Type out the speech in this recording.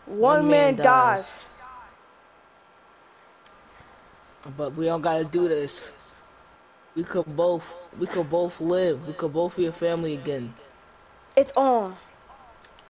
One man dies. But we don't gotta do this. We could both live. We could both be a family again. It's on.